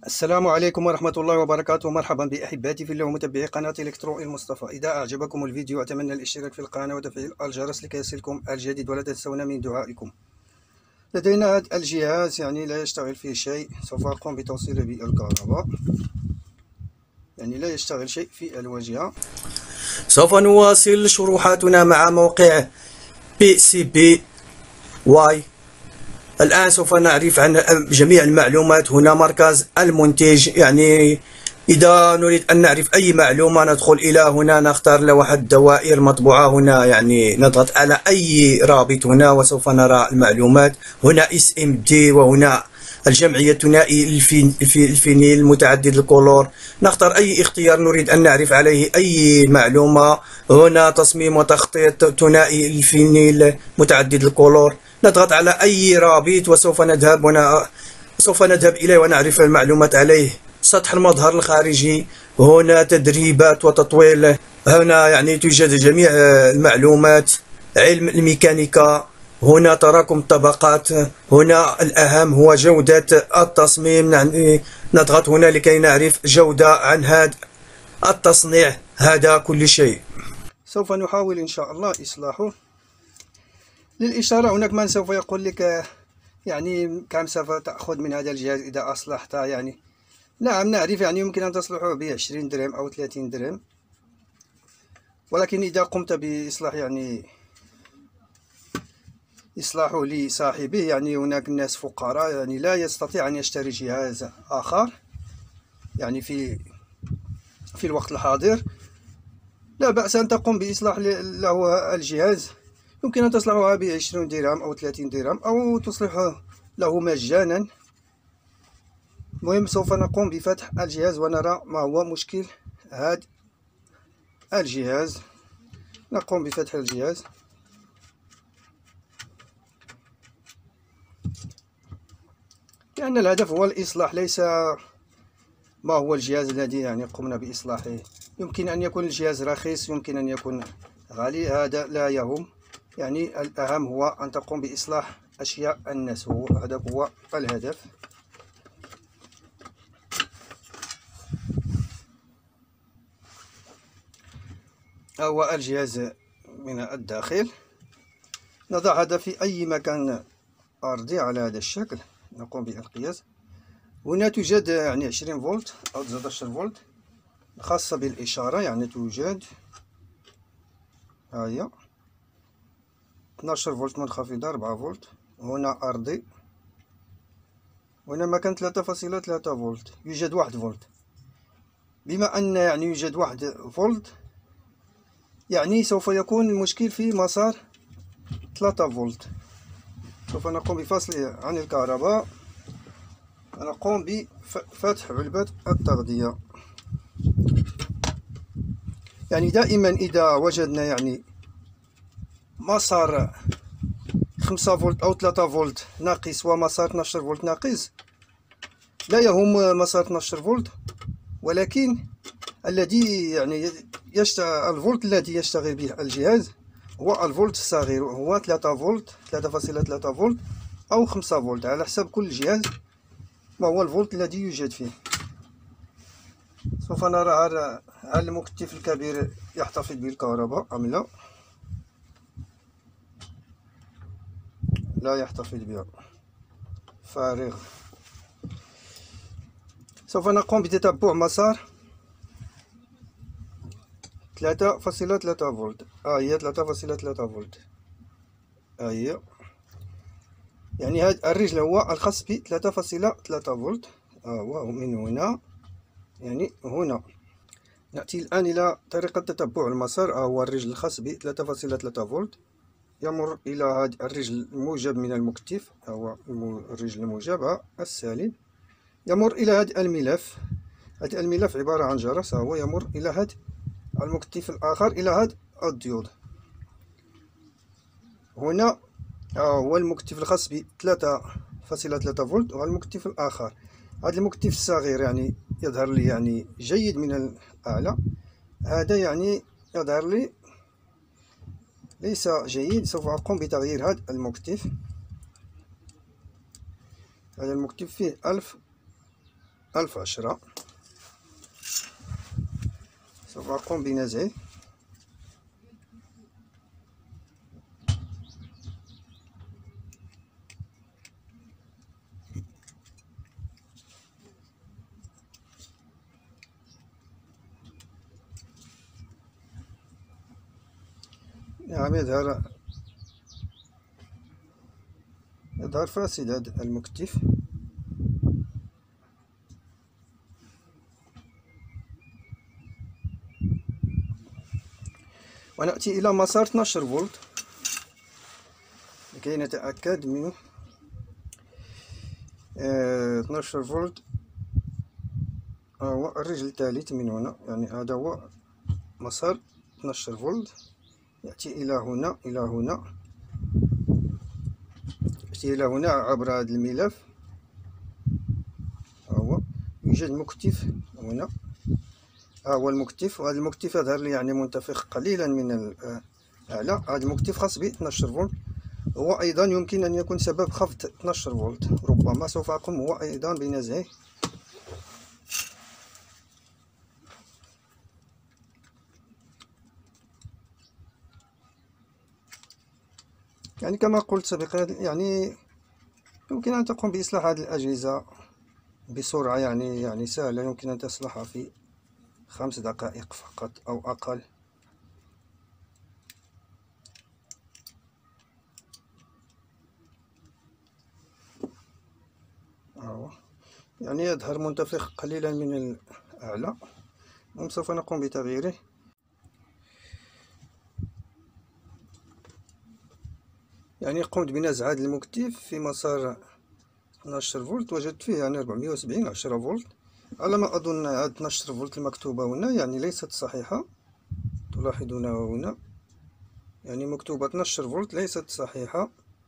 السلام عليكم ورحمة الله وبركاته. مرحبا بأحباتي في الله ومتابعي قناة إلكترو المصطفى. إذا أعجبكم الفيديو أتمنى الاشتراك في القناة وتفعيل الجرس لكي يصلكم الجديد، ولا تنسونا من دعائكم. لدينا هذا الجهاز لا يشتغل فيه شيء. سوف أقوم بتوصيله بالكهرباء، لا يشتغل شيء في الواجهة. سوف نواصل شروحاتنا مع موقع PCBWay. الآن سوف نعرف عن جميع المعلومات. هنا مركز المنتج، إذا نريد أن نعرف أي معلومة ندخل إلى هنا، نختار لوحة دوائر مطبوعة هنا، نضغط على أي رابط هنا وسوف نرى المعلومات. هنا SMD، وهنا الجمعية الثنائي الفينيل متعدد الكولور. نختار أي اختيار نريد أن نعرف عليه أي معلومة. هنا تصميم وتخطيط ثنائي الفينيل متعدد الكولور. نضغط على أي رابط وسوف نذهب إليه ونعرف المعلومات عليه. سطح المظهر الخارجي، هنا تدريبات وتطويل. هنا توجد جميع المعلومات. علم الميكانيكا، هنا تراكم الطبقات. هنا الأهم هو جودة التصميم، نضغط هنا لكي نعرف جودة عن هذا التصنيع. هذا كل شيء سوف نحاول إن شاء الله إصلاحه. للإشارة هناك من سوف يقول لك كم سوف تأخذ من هذا الجهاز إذا أصلحته. نعم نعرف، يمكن أن تصلحه ب20 درهم أو 30 درهم، ولكن إذا قمت بإصلاح إصلاحه لصاحبه، هناك ناس فقراء لا يستطيع أن يشتري جهاز آخر في الوقت الحاضر. لا بأس أن تقوم بإصلاح له الجهاز. يمكن أن تصلحها ب20 درهم أو 30 درهم، أو تصلحه له مجانا. المهم سوف نقوم بفتح الجهاز ونرى ما هو مشكل هذا الجهاز. نقوم بفتح الجهاز. لأن الهدف هو الإصلاح، ليس ما هو الجهاز الذي قمنا بإصلاحه. يمكن أن يكون الجهاز رخيص، يمكن أن يكون غالي، هذا لا يهم. الأهم هو أن تقوم بإصلاح أشياء الناس، هذا هو الهدف. هو الجهاز من الداخل. نضع هذا في أي مكان أرضي على هذا الشكل. نقوم بالقياس. هنا توجد 20 فولت أو 19 فولت خاصة بالإشارة. توجد هيا 12 فولت منخفضة، 4 فولت. هنا أرضي. هنا مكان 3.3 فولت. يوجد 1 فولت. بما أن يوجد 1 فولت، سوف يكون المشكل في مسار 3 فولت. سوف نقوم بفصله عن الكهرباء ونقوم بفتح علبة التغذية. دائما إذا وجدنا مسار 5 فولت أو 3 فولت ناقص ومسار 12 فولت ناقص، لا يهم مسار 12 فولت، ولكن الذي الفولت الذي يشتغل به الجهاز هو الفولت الصغير، هو 3 فولت، 3.3 فولت أو 5 فولت، على حسب كل جهاز ما هو الفولت الذي يوجد فيه. سوف نرى هل المكتف الكبير يحتفظ بالكهرباء أم لا. لا يحتفظ بها، فارغ. سوف نقوم بتتبع مسار 3.3 فولت. هي 3.3 فولت. هي هذا الرجل هو الخاص ب 3.3 فولت. ومن هنا هنا نأتي الآن إلى طريقة تتبع المسار. هو الرجل الخاص ب 3.3 فولت، يمر إلى هذا الرجل الموجب من المكتف. هو الرجل الموجب السالب، يمر إلى هذا الملف. هذا الملف عبارة عن جرس. هو يمر إلى هذا المكتف الآخر، إلى هذا الديود. هنا هو المكتف الخاص ب 3.3 فولت، وهو المكتف الآخر. هذا المكتف الصغير يظهر لي جيد من الأعلى. هذا يظهر لي ليس جيد. سوف أقوم بتغيير هذا المكتف. هذا المكتف فيه 1000 1010. سوف أقوم بنزعه. نعم، يظهر فاسد هذا المكتف. ونأتي إلى مسار 12 فولت لكي نتأكد منه. 12 فولت هو الرجل الثالث من هنا، يعني هذا هو مسار 12 فولت. يأتي إلى هنا، إلى هنا، يأتي إلى هنا عبر هذا الملف. هو يوجد مكتف هنا، ها هو المكتف، وهذا المكتف يظهر لي يعني منتفخ قليلا من الأعلى. هذا المكتف خاص ب 12 فولت، هو أيضا يمكن أن يكون سبب خفض 12 فولت. ربما سوف أقوم هو أيضا بنزعه. يعني كما قلت سابقا، يعني يمكن أن تقوم بإصلاح هذه الأجهزة بسرعة، يعني سهلة، يمكن أن تصلحها في 5 دقائق فقط أو أقل. يعني يظهر منتفخ قليلا من الأعلى، سوف نقوم بتغييره. يعني قمت بنزع هذا المكتف في مسار 12 فولت، وجدت فيه يعني 470 10 فولت. على ما أظن هذه 12 فولت المكتوبة هنا يعني ليست صحيحة، تلاحظونها هنا، يعني مكتوبة 12 فولت ليست صحيحة.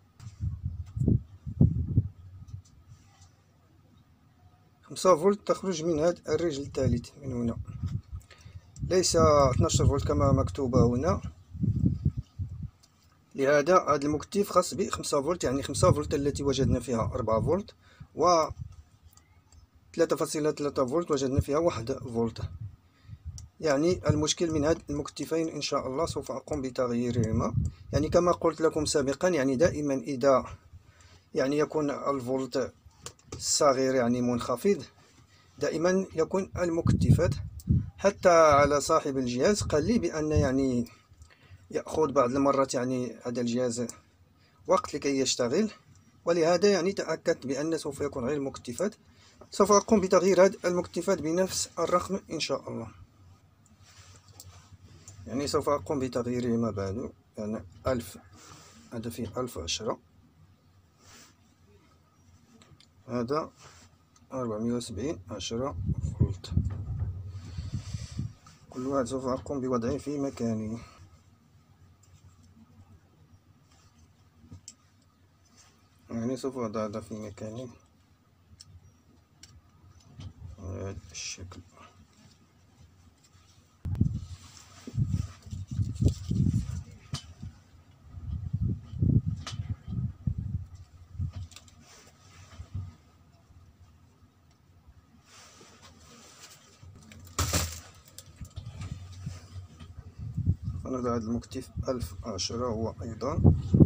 خمسة فولت تخرج من هذا الرجل الثالث من هنا، ليس 12 فولت كما مكتوبة هنا. لهذا هذا المكتف خاص ب 5 فولت، يعني 5 فولت التي وجدنا فيها 4 فولت، و 3.3 فولت وجدنا فيها 1 فولت. يعني المشكل من هاد المكتفين. إن شاء الله سوف أقوم بتغييرهما. يعني كما قلت لكم سابقا، يعني دائما إذا يعني يكون الفولت الصغير يعني منخفض، دائما يكون المكتفات. حتى على صاحب الجهاز قال لي بأن يعني يأخذ بعض المرات يعني هذا الجهاز وقت لكي يشتغل، ولهذا يعني تأكدت بأن سوف يكون غير المكتفات. سوف أقوم بتغيير هذه المكتفات بنفس الرقم إن شاء الله. يعني سوف أقوم بتغييرهما بعد. يعني 1000، هذا فيه 1010، هذا 470 10 فولت. كل واحد سوف أقوم بوضعه في مكانه. يعني سوف أضع هذا في مكانه بهذا الشكل. فنضع هذا المكتف 1010 هو أيضا.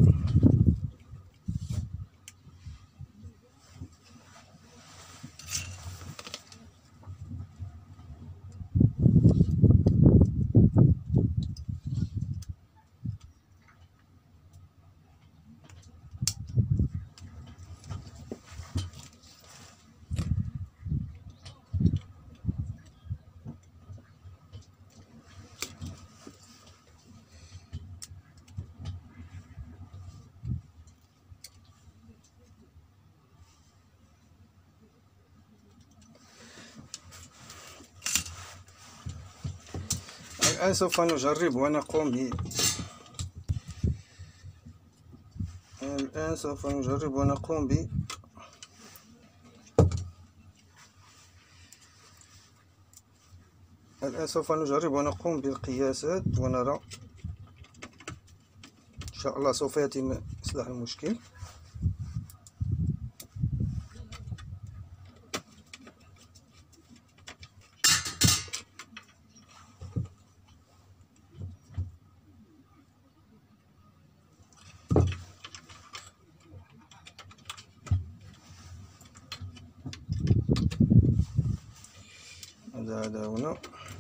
الآن سوف نجرب ونقوم ب بالقياسات ونرى. إن شاء الله سوف يتم إصلاح المشكل. هذا هنا.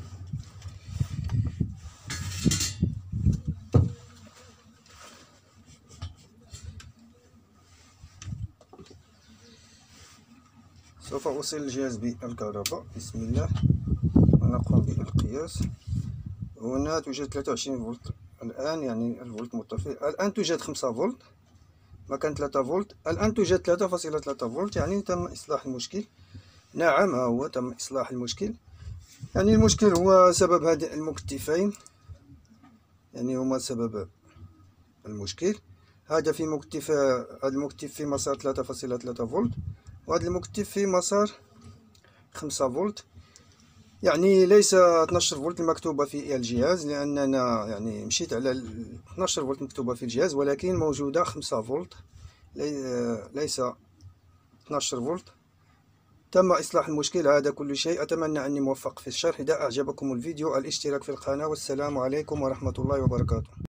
سوف أوصل الجهاز بالكهرباء. بسم الله، ونقوم بالقياس. هنا توجد 23 فولت الآن، يعني الفولت مرتفع. الآن توجد 5 فولت، مكان 3 فولت. الآن توجد 3.3 فولت، يعني تم إصلاح المشكل. نعم، ها هو تم إصلاح المشكل. يعني المشكل هو سبب هذه المكتفين، يعني هما سبب المشكل. هذا في مكتف، هذا المكتف في مسار 3.3 فولت، وهذا المكتف في مسار 5 فولت. يعني ليس 12 فولت المكتوبة في الجهاز، لأننا يعني مشيت على 12 فولت مكتوبة في الجهاز، ولكن موجودة 5 فولت ليس 12 فولت. تم إصلاح المشكل. هذا كل شيء. أتمنى أني موفق في الشرح. إذا أعجبكم الفيديو الاشتراك في القناة، والسلام عليكم ورحمة الله وبركاته.